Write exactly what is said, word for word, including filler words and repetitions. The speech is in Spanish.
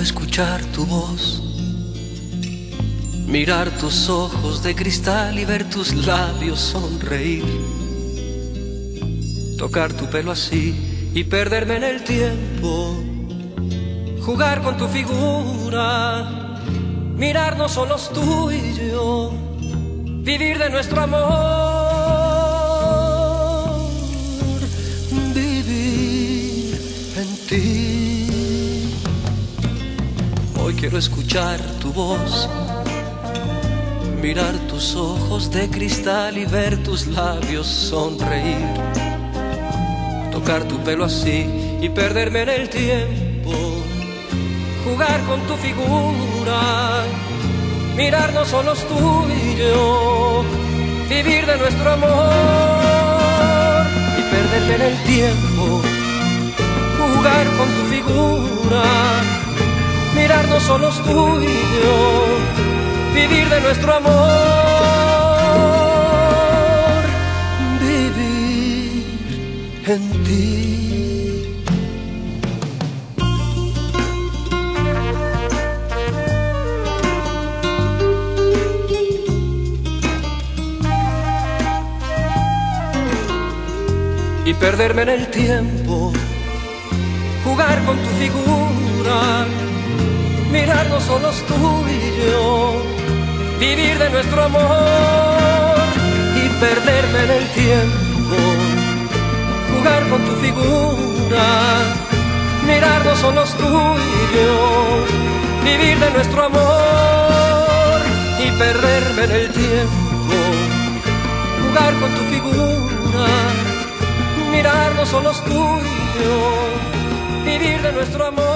escuchar tu voz, mirar tus ojos de cristal y ver tus labios sonreír, tocar tu pelo así y perderme en el tiempo, jugar con tu figura, mirarnos solos tú y yo, vivir de nuestro amor, vivir en ti. Hoy quiero escuchar tu voz, mirar tus ojos de cristal y ver tus labios sonreír, tocar tu pelo así y perderme en el tiempo, jugar con tu figura, mirarnos solos tú y yo, vivir de nuestro amor y perderme en el tiempo, jugar con tu figura, mirarnos solos tú y yo, vivir de nuestro amor, vivir en ti. Y perderme en el tiempo, jugar con tu figura, mirarnos solos tú y yo, vivir de nuestro amor y perderme en el tiempo, jugar con tu figura, mirarnos solos tú y yo, vivir de nuestro amor y perderme en el tiempo, jugar con tu figura, mirarnos solos tú y yo, vivir de nuestro amor.